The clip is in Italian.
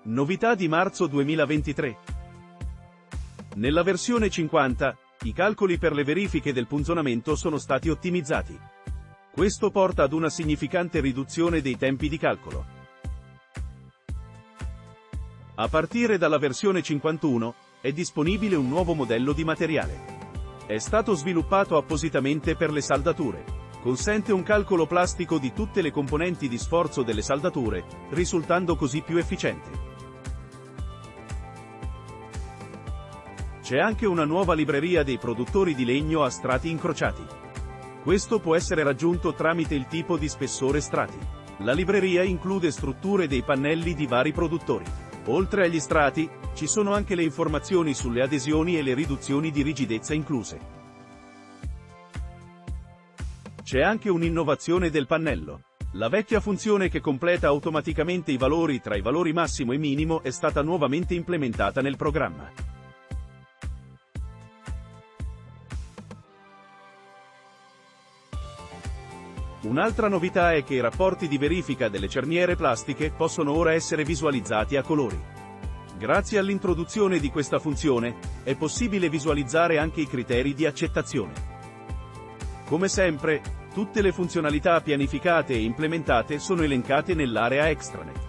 Novità di marzo 2023. Nella versione 50, i calcoli per le verifiche del punzonamento sono stati ottimizzati. Questo porta ad una significante riduzione dei tempi di calcolo. A partire dalla versione 51, è disponibile un nuovo modello di materiale. È stato sviluppato appositamente per le saldature. Consente un calcolo plastico di tutte le componenti di sforzo delle saldature, risultando così più efficiente. C'è anche una nuova libreria dei produttori di legno a strati incrociati. Questo può essere raggiunto tramite il tipo di spessore strati. La libreria include strutture dei pannelli di vari produttori. Oltre agli strati, ci sono anche le informazioni sulle adesioni e le riduzioni di rigidezza incluse. C'è anche un'innovazione del pannello. La vecchia funzione che completa automaticamente i valori tra i valori massimo e minimo è stata nuovamente implementata nel programma. Un'altra novità è che i rapporti di verifica delle cerniere plastiche possono ora essere visualizzati a colori. Grazie all'introduzione di questa funzione, è possibile visualizzare anche i criteri di accettazione. Come sempre, tutte le funzionalità pianificate e implementate sono elencate nell'area extranet.